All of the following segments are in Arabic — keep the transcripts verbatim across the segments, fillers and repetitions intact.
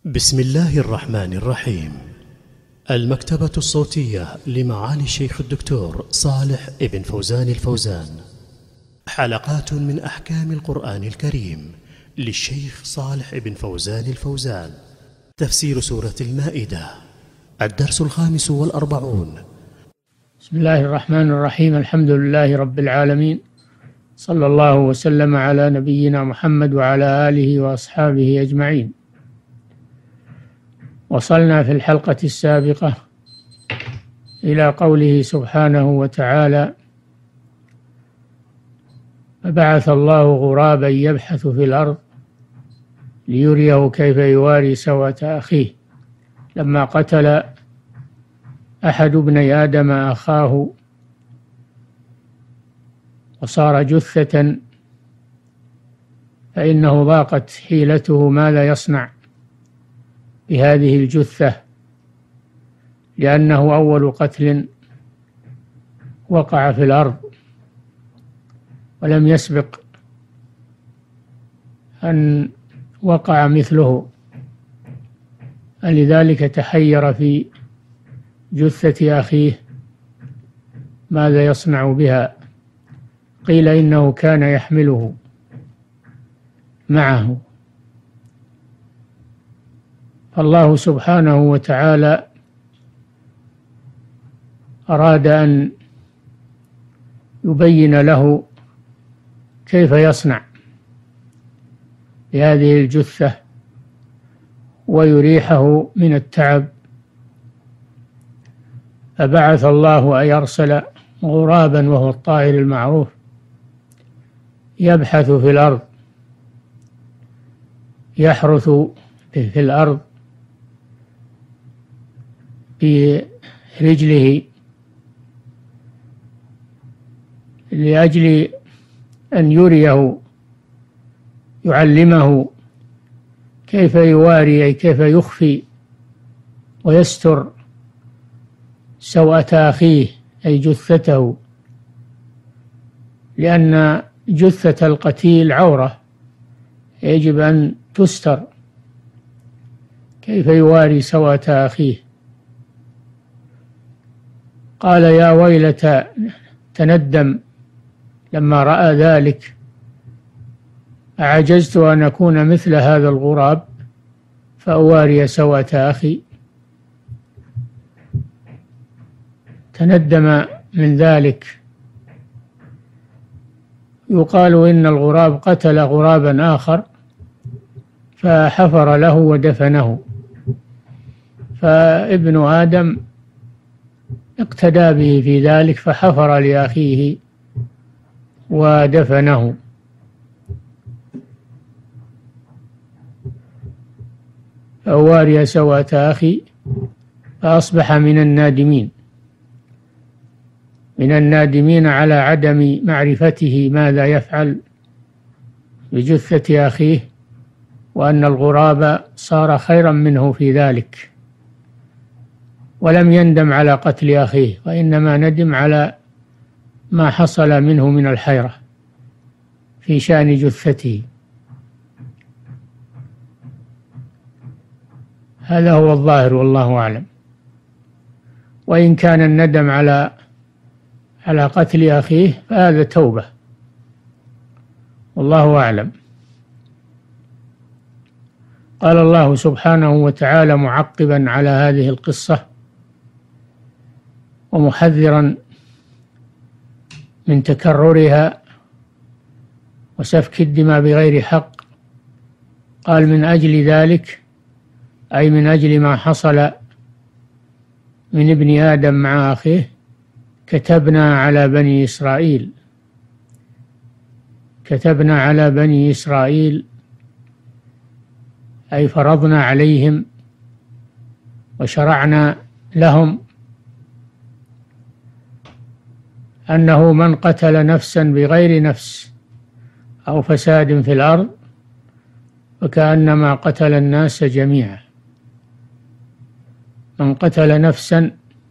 بسم الله الرحمن الرحيم. المكتبة الصوتية لمعالي الشيخ الدكتور صالح ابن فوزان الفوزان. حلقات من أحكام القرآن الكريم للشيخ صالح ابن فوزان الفوزان. تفسير سورة المائدة. الدرس الخامس والأربعون. بسم الله الرحمن الرحيم. الحمد لله رب العالمين، صلى الله وسلم على نبينا محمد وعلى آله وأصحابه أجمعين. وصلنا في الحلقة السابقة إلى قوله سبحانه وتعالى: فبعث الله غرابا يبحث في الأرض ليريه كيف يواري سوءة أخيه، لما قتل أحد ابني آدم أخاه وصار جثة، فإنه ضاقت حيلته ماذا يصنع بهذه الجثة، لأنه أول قتل وقع في الأرض ولم يسبق أن وقع مثله، لذلك تحير في جثة أخيه ماذا يصنع بها. قيل إنه كان يحمله معه. فالله سبحانه وتعالى أراد أن يبين له كيف يصنع بهذه الجثة ويريحه من التعب. فبعث الله أي أرسل غرابا، وهو الطائر المعروف، يبحث في الأرض، يحرث في الأرض برجله لأجل أن يريه، يعلمه كيف يواري أي كيف يخفي ويستر سوءة أخيه أي جثته، لأن جثة القتيل عورة يجب أن تستر. كيف يواري سوءة أخيه؟ قال: يا ويلتى، تندم لما رأى ذلك، أعجزت أن أكون مثل هذا الغراب فأواري سوءة أخي. تندم من ذلك. يقال إن الغراب قتل غرابا آخر فحفر له ودفنه، فابن آدم اقتدى به في ذلك فحفر لأخيه ودفنه. فأواري سوءة أخي فأصبح من النادمين من النادمين على عدم معرفته ماذا يفعل بجثة أخيه، وأن الغراب صار خيرا منه في ذلك، ولم يندم على قتل أخيه، وإنما ندم على ما حصل منه من الحيرة في شأن جثته. هذا هو الظاهر والله أعلم. وإن كان الندم على على قتل أخيه فهذا توبة، والله أعلم. قال الله سبحانه وتعالى معقبا على هذه القصة ومحذرا من تكررها وسفك الدماء بغير حق، قال: من أجل ذلك، أي من أجل ما حصل من ابن آدم مع أخيه، كتبنا على بني إسرائيل كتبنا على بني إسرائيل أي فرضنا عليهم وشرعنا لهم أنه من قتل نفسا بغير نفس أو فساد في الأرض فكأنما قتل الناس جميعا. من قتل نفسا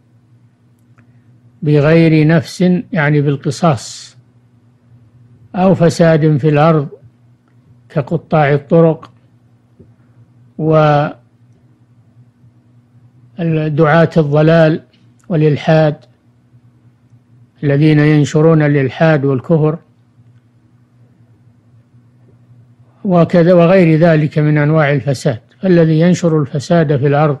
بغير نفس يعني بالقصاص، أو فساد في الأرض كقطاع الطرق دعاة الضلال والإلحاد الذين ينشرون الإلحاد والكفر وكذا وغير ذلك من أنواع الفساد. فالذي ينشر الفساد في الأرض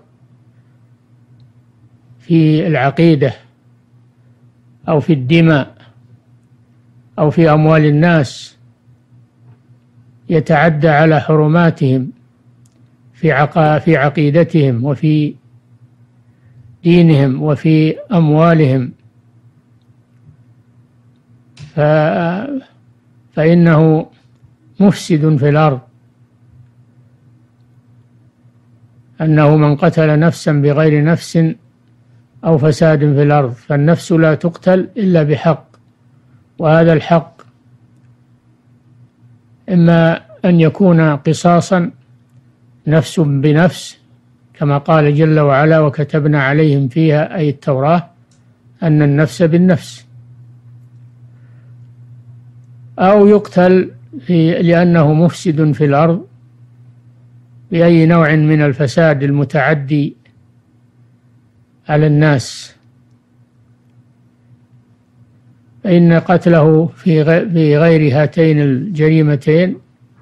في العقيدة أو في الدماء أو في أموال الناس يتعدى على حرماتهم في عقا في عقيدتهم وفي دينهم وفي أموالهم، ف... فإنه مفسد في الأرض. أنه من قتل نفسا بغير نفس أو فساد في الأرض، فالنفس لا تقتل إلا بحق، وهذا الحق إما أن يكون قصاصا نفس بنفس كما قال جل وعلا وكتبنا عليهم فيها أي التوراة أن النفس بالنفس، أو يقتل في لأنه مفسد في الأرض بأي نوع من الفساد المتعدي على الناس، فإن قتله في غير هاتين الجريمتين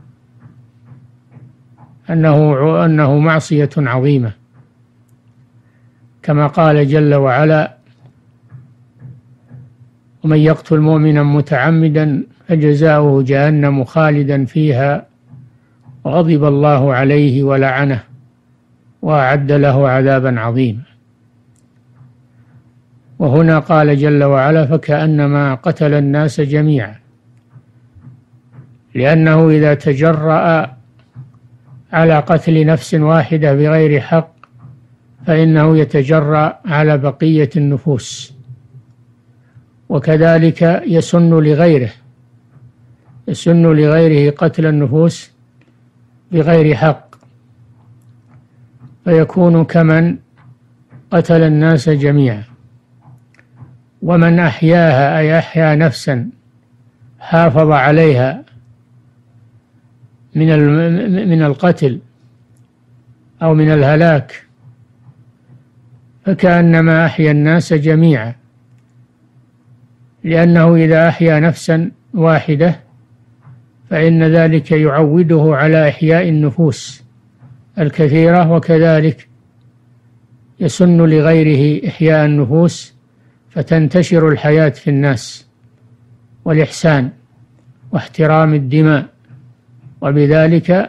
أنه أنه معصية عظيمة، كما قال جل وعلا ومن يقتل مؤمنا متعمدا فجزاؤه جهنم خالدا فيها وغضب الله عليه ولعنه وأعد له عذابا عظيما. وهنا قال جل وعلا فكأنما قتل الناس جميعا، لأنه إذا تجرأ على قتل نفس واحدة بغير حق فإنه يتجرأ على بقية النفوس، وكذلك يسن لغيره يسن لغيره قتل النفوس بغير حق، فيكون كمن قتل الناس جميعا. ومن أحياها أي أحيا نفسا حافظ عليها من من القتل أو من الهلاك فكأنما أحيا الناس جميعا، لأنه إذا أحيا نفسا واحدة فإن ذلك يعوده على إحياء النفوس الكثيرة، وكذلك يسن لغيره إحياء النفوس فتنتشر الحياة في الناس والإحسان واحترام الدماء، وبذلك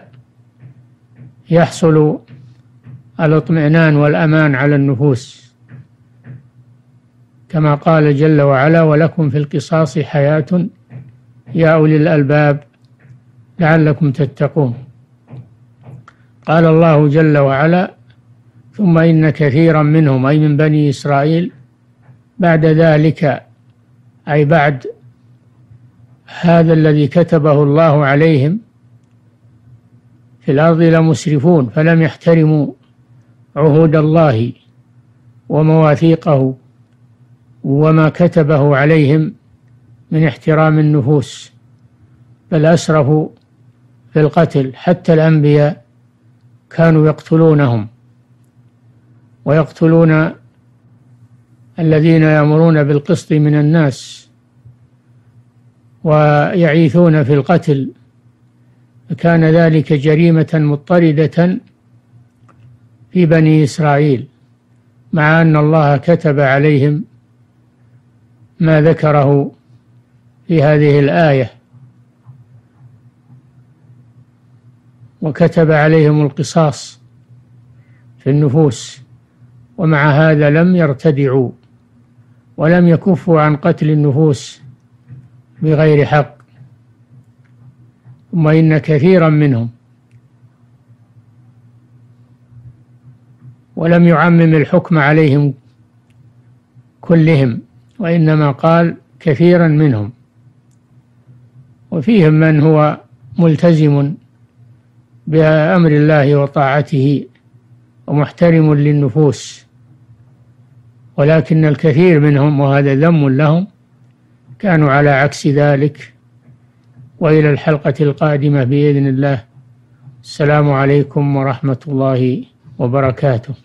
يحصل الاطمئنان والأمان على النفوس، كما قال جل وعلا ولكم في القصاص حياة يا أولي الألباب لعلكم تتقون. قال الله جل وعلا ثم إن كثيرا منهم أي من بني إسرائيل بعد ذلك أي بعد هذا الذي كتبه الله عليهم في الأرض لمسرفون فلم يحترموا عهود الله ومواثيقه وما كتبه عليهم من احترام النفوس، بل أسرفوا في القتل، حتى الأنبياء كانوا يقتلونهم ويقتلون الذين يأمرون بالقسط من الناس ويعيثون في القتل، فكان ذلك جريمة مضطردة في بني إسرائيل، مع أن الله كتب عليهم ما ذكره في هذه الآية وكتب عليهم القصاص في النفوس، ومع هذا لم يرتدعوا ولم يكفوا عن قتل النفوس بغير حق. ثم إن كثيرا منهم، ولم يعمم الحكم عليهم كلهم، وإنما قال كثيرا منهم، وفيهم من هو ملتزم بأمر الله وطاعته ومحترم للنفوس، ولكن الكثير منهم وهذا ذم لهم كانوا على عكس ذلك. وإلى الحلقة القادمة بإذن الله. السلام عليكم ورحمة الله وبركاته.